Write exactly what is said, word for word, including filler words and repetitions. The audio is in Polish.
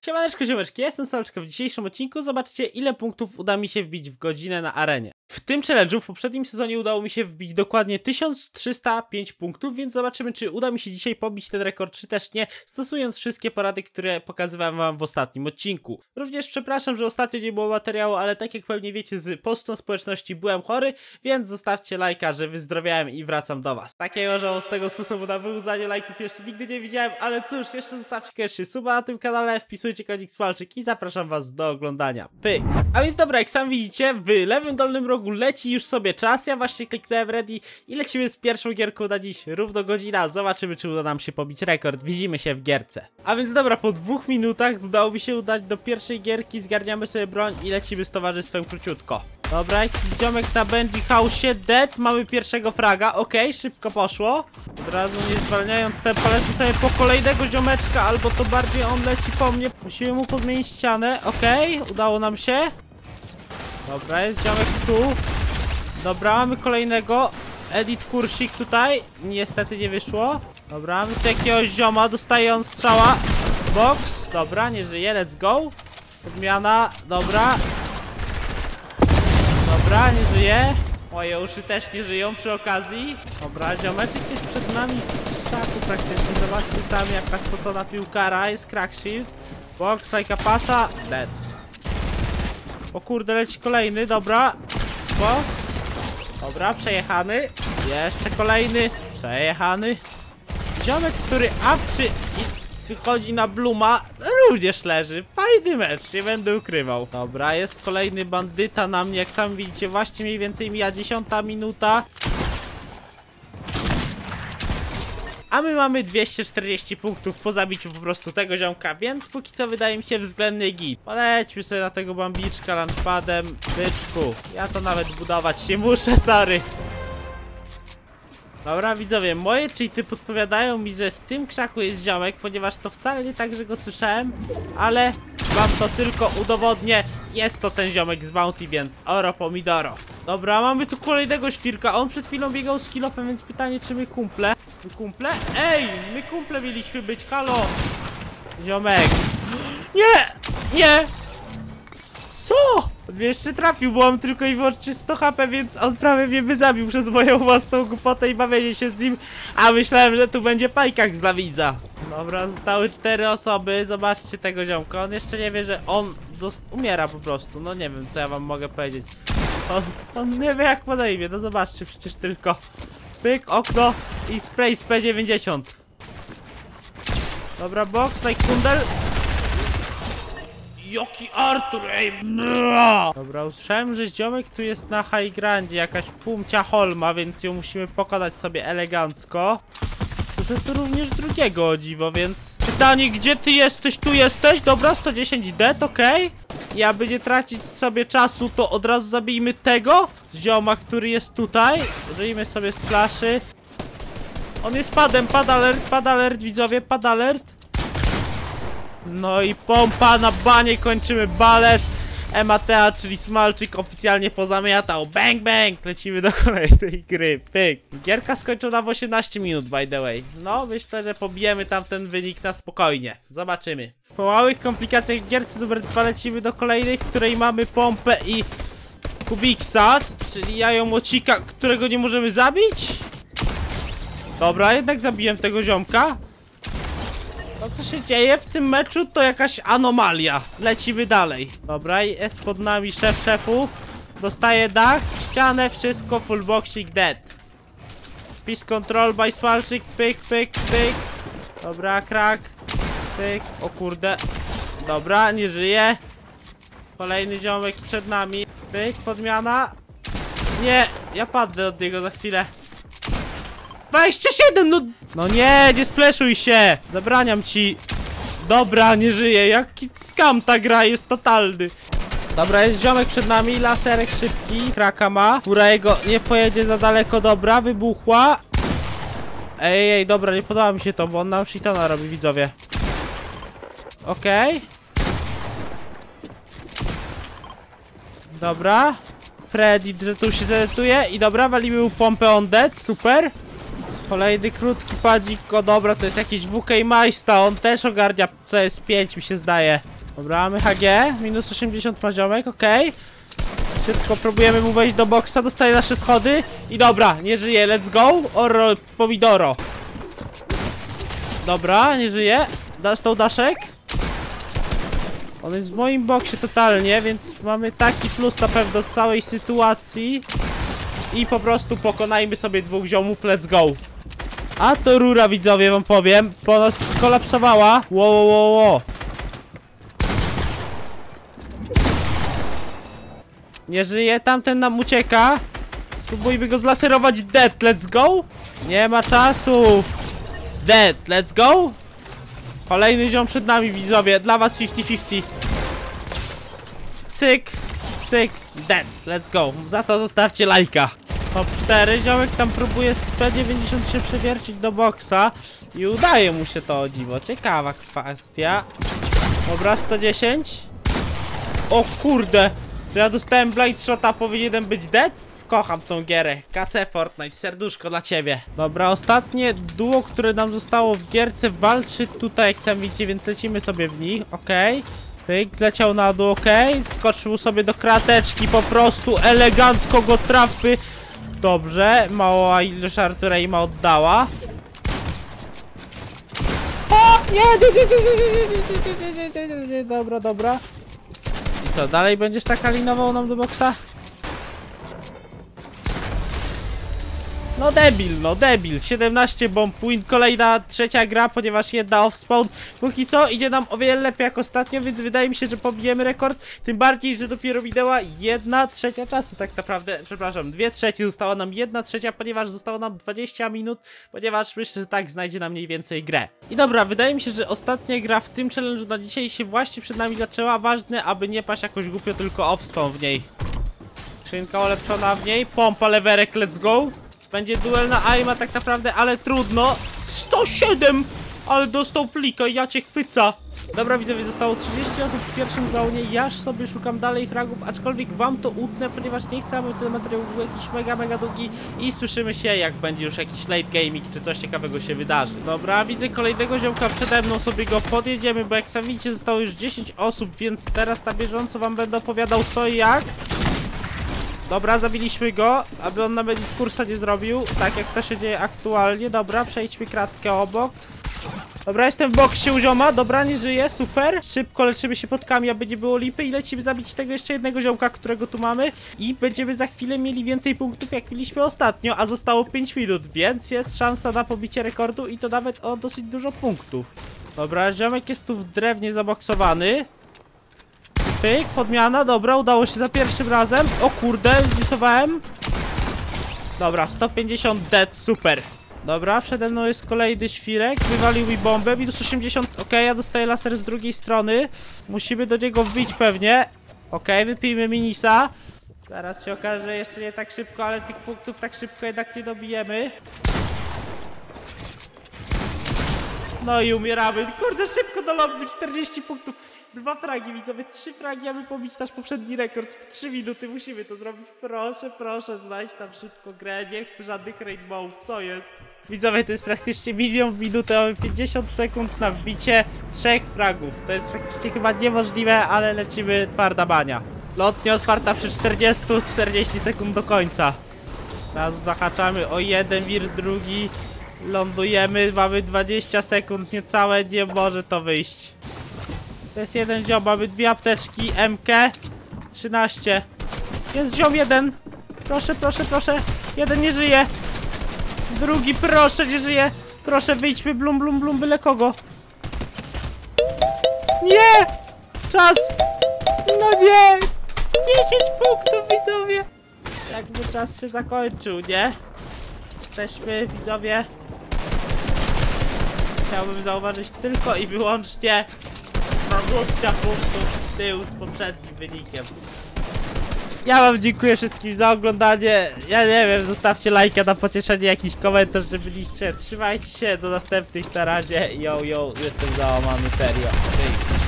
Siemaneczko, ziomeczki, ja jestem Soleczko. W dzisiejszym odcinku zobaczycie, ile punktów uda mi się wbić w godzinę na arenie. W tym challenge'u w poprzednim sezonie udało mi się wbić dokładnie tysiąc trzysta pięć punktów, więc zobaczymy, czy uda mi się dzisiaj pobić ten rekord, czy też nie, stosując wszystkie porady, które pokazywałem wam w ostatnim odcinku. Również przepraszam, że ostatnio nie było materiału, ale tak jak pewnie wiecie z postu na społeczności, byłem chory, więc zostawcie lajka, że wyzdrowiałem i wracam do was. Takiego żałosnego sposobu na wyłudzanie lajków jeszcze nigdy nie widziałem, ale cóż, jeszcze zostawcie koniecznie suba na tym kanale, wpisujcie kodzik Swalczyk i zapraszam was do oglądania. Pyk! A więc dobra, jak sam widzicie, w lewym dolnym rogu leci już sobie czas, ja właśnie kliknąłem ready i lecimy z pierwszą gierką na dziś, równo godzina, zobaczymy, czy uda nam się pobić rekord, widzimy się w gierce. A więc dobra, po dwóch minutach udało mi się udać do pierwszej gierki, zgarniamy sobie broń i lecimy z towarzystwem króciutko. Dobra, jakiś ziomek na Benji House, dead, mamy pierwszego fraga, okej, okay, szybko poszło. Od razu nie zwalniając tempa, lecę sobie po kolejnego ziomeczka, albo to bardziej on leci po mnie. Musimy mu podmienić ścianę, okej, okay, udało nam się. Dobra, jest ziomek tu. Dobra, mamy kolejnego. Edit kursik tutaj, niestety nie wyszło. Dobra, mamy tu jakiegoś zioma, dostaje on strzała. Box, dobra, nie żyje, let's go. Podmiana, dobra. Dobra, nie żyje. Moje uszy też nie żyją przy okazji. Dobra, ziomeczek jest przed nami w krzaku praktycznie. Zobaczcie sami, jaka spocona piłkara. Jest crack shield. Box, like a pasza. Dead. O kurde, leci kolejny, dobra. Box. Dobra, przejechany. Jeszcze kolejny. Przejechany. Ziomek, który awczy i wychodzi na Bluma, również leży. Fajny mecz, nie będę ukrywał. Dobra, jest kolejny bandyta na mnie, jak sami widzicie, właśnie mniej więcej mija dziesiąta minuta. A my mamy dwieście czterdzieści punktów po zabiciu po prostu tego ziomka, więc póki co wydaje mi się względny git. Polećmy sobie na tego bambiczka launchpadem. Byczku, ja to nawet budować się muszę, sorry. Dobra, widzowie, moje cheaty podpowiadają mi, że w tym krzaku jest ziomek, ponieważ to wcale nie tak, że go słyszałem, ale wam to tylko udowodnię. Jest to ten ziomek z Bounty, więc oro pomidoro. Dobra, mamy tu kolejnego świrka, on przed chwilą biegał z kilofem, więc pytanie, czy my kumple? My kumple? Ej, my kumple mieliśmy być, halo! Ziomek. Nie! Nie! Co? On mnie jeszcze trafił, bo mam tylko i wyłącznie sto H P, więc on prawie mnie by zabił przez moją własną głupotę i bawienie się z nim. A myślałem, że tu będzie pajkak z Lawidza. Dobra, zostały cztery osoby, zobaczcie tego ziomka. On jeszcze nie wie, że on umiera po prostu. No nie wiem, co ja wam mogę powiedzieć. On, on nie wie, jak podejmie, no zobaczcie przecież tylko. Pyk, okno i spray z P dziewięćdziesiąt. Dobra, box, like kundel. Jaki Artur, ej! Dobra, usłyszałem, że ziomek tu jest na high grandzie, jakaś pumcia holma, więc ją musimy pokonać sobie elegancko. Słyszę tu również drugiego, o dziwo, więc... Pytanie, gdzie ty jesteś? Tu jesteś? Dobra, sto dziesięć dead, okej. Okay. Ja by nie tracić sobie czasu, to od razu zabijmy tego zioma, który jest tutaj. Użyjmy sobie splashy. On jest padem, pad alert, pad alert, widzowie, pad alert. No i pompa na banie, kończymy balet. Ematea, czyli Smalczyk, oficjalnie pozamiatał. Bang, bang! Lecimy do kolejnej gry. Pyk. Gierka skończona w osiemnaście minut, by the way. No, myślę, że pobijemy tam ten wynik na spokojnie. Zobaczymy. Po małych komplikacjach w gierce numer dwa lecimy do kolejnej, w której mamy pompę i Kubiksa, czyli jajomocika, którego nie możemy zabić. Dobra, jednak zabiłem tego ziomka. To, co się dzieje w tym meczu, to jakaś anomalia. Lecimy dalej. Dobra, jest pod nami szef szefów. Dostaje dach, ścianę, wszystko, full boxing dead. Peace control by Smalczyk, pyk, pyk, pyk. Dobra, crack, pyk, o kurde. Dobra, nie żyje. Kolejny ziomek przed nami. Pyk, podmiana. Nie, ja padnę od niego za chwilę. dwadzieścia siedem, no... No nie, nie spleszuj się! Zabraniam ci. Dobra, nie żyje. Jaki skam ta gra jest totalny. Dobra, jest ziomek przed nami, laserek szybki. Kraka ma. Fura jego nie pojedzie za daleko, dobra, wybuchła. Ej, ej, dobra, nie podoba mi się to, bo on nam shitona robi, widzowie. Okej. Okay. Dobra. Predit, że tu się zedytuje. I dobra, walimy mu pompę on dead, super. Kolejny krótki padzik, o dobra, to jest jakiś W K Majsta, on też ogarnia C S pięć, mi się zdaje. Dobra, mamy H G, minus osiemdziesiąt ma ziomek, okej. Okay. Szybko próbujemy mu wejść do boksa, dostaje nasze schody. I dobra, nie żyje, let's go. Oro, pomidoro. Dobra, nie żyje. Dostał daszek. On jest w moim boksie totalnie, więc mamy taki plus na pewno w całej sytuacji. I po prostu pokonajmy sobie dwóch ziomów, let's go. A to rura, widzowie, wam powiem, po nas skolapsowała. Wow, wow, wow, wow. Nie żyje, tamten nam ucieka. Spróbujmy go zlaserować. Dead, let's go. Nie ma czasu. Dead, let's go. Kolejny ziom przed nami, widzowie. Dla was fifty fifty. Cyk, cyk, dead, let's go. Za to zostawcie lajka. Top cztery, ziomek tam próbuje z P dziewięćdziesiąt trzy przewiercić do boksa. I udaje mu się to, o dziwo. Ciekawa kwestia. Dobra, sto dziesięć. O kurde. Czy ja dostałem blind shota, powinienem być dead? Kocham tą gierę. K C Fortnite, serduszko dla ciebie. Dobra, ostatnie duo, które nam zostało w gierce, walczy tutaj, jak sam widzicie, więc lecimy sobie w nich, okej. Okay. Pyk, zleciał na dół, okej. Okay. Skoczył sobie do krateczki, po prostu elegancko go trafy. Dobrze, mała ilość Arturejma oddała. O! Nie, nie, nie, nie, nie, nie, nie, nie, nie, dobra, dobra. I co, dalej będziesz tak alinował nam do boksa? No debil, no debil. siedemnaście bomb win, kolejna trzecia gra, ponieważ jedna off-spawn. Póki co idzie nam o wiele lepiej jak ostatnio, więc wydaje mi się, że pobijemy rekord. Tym bardziej, że dopiero minęła jedna trzecia czasu tak naprawdę. Przepraszam, dwie trzecie, została nam jedna trzecia, ponieważ zostało nam dwadzieścia minut. Ponieważ myślę, że tak znajdzie nam mniej więcej grę. I dobra, wydaje mi się, że ostatnia gra w tym challenge'u na dzisiaj się właśnie przed nami zaczęła. Ważne, aby nie paść jakoś głupio, tylko off-spawn w niej. Skrzynka ulepszona w niej, pompa lewerek, let's go. Będzie duel na aima tak naprawdę, ale trudno. sto siedem! Ale dostał flika i ja cię chwyca. Dobra, widzowie, zostało trzydzieści osób w pierwszym zonie. Ja sobie szukam dalej fragów, aczkolwiek wam to utnę, ponieważ nie chcę, aby ten materiał był jakiś mega, mega długi. I słyszymy się, jak będzie już jakiś late gaming, czy coś ciekawego się wydarzy. Dobra, widzę kolejnego ziomka przede mną, sobie go podjedziemy, bo jak sami widzicie, zostało już dziesięć osób, więc teraz na bieżąco wam będę opowiadał co i jak. Dobra, zabiliśmy go, aby on nawet kursa nie zrobił, tak jak to się dzieje aktualnie. Dobra, przejdźmy kratkę obok. Dobra, jestem w boksie u zioma, dobra, nie żyje, super. Szybko leczymy się podkami, aby nie było lipy i lecimy zabić tego jeszcze jednego ziomka, którego tu mamy. I będziemy za chwilę mieli więcej punktów, jak mieliśmy ostatnio, a zostało pięć minut, więc jest szansa na pobicie rekordu i to nawet o dosyć dużo punktów. Dobra, ziomek jest tu w drewnie zaboksowany. Pyk, podmiana, dobra, udało się za pierwszym razem. O kurde, zlisowałem. Dobra, sto pięćdziesiąt dead, super. Dobra, przede mną jest kolejny świrek. Wywalił mi bombę, minus osiemdziesiąt. Okej, okay, ja dostaję laser z drugiej strony. Musimy do niego wbić pewnie. Okej, okay, wypijmy minisa. Zaraz się okaże, że jeszcze nie tak szybko, ale tych punktów tak szybko jednak nie dobijemy. No i umieramy. Kurde, szybko do lobby, czterdzieści punktów. Dwa fragi, widzowie, trzy fragi, aby pobić nasz poprzedni rekord. W trzy minuty musimy to zrobić. Proszę, proszę, znajdź tam szybko grę. Nie chcę żadnych rainbowów, co jest? Widzowie, to jest praktycznie milion w minutę. Mamy pięćdziesiąt sekund na wbicie trzech fragów. To jest praktycznie chyba niemożliwe, ale lecimy twarda bania. Lotnia otwarta przy czterdziestu, czterdzieści sekund do końca. Teraz zahaczamy o jeden wir, drugi. Lądujemy, mamy dwadzieścia sekund, niecałe, nie może to wyjść. To jest jeden ziom, mamy dwie apteczki, M K, trzynaście. Jest ziom jeden. Proszę, proszę, proszę. Jeden nie żyje. Drugi, proszę, nie żyje. Proszę, wyjdźmy, blum, blum, blum, byle kogo. Nie! Czas! No nie! dziesięć punktów, widzowie! Jakby czas się zakończył, nie? Jesteśmy, widzowie. Chciałbym zauważyć tylko i wyłącznie dwadzieścia punktów w tył z poprzednim wynikiem. Ja wam dziękuję wszystkim za oglądanie. Ja nie wiem, zostawcie lajka na pocieszenie, jakiś komentarz, że byliście. Trzymajcie się, do następnych, na razie. Yo, yo, jestem załamany, serio.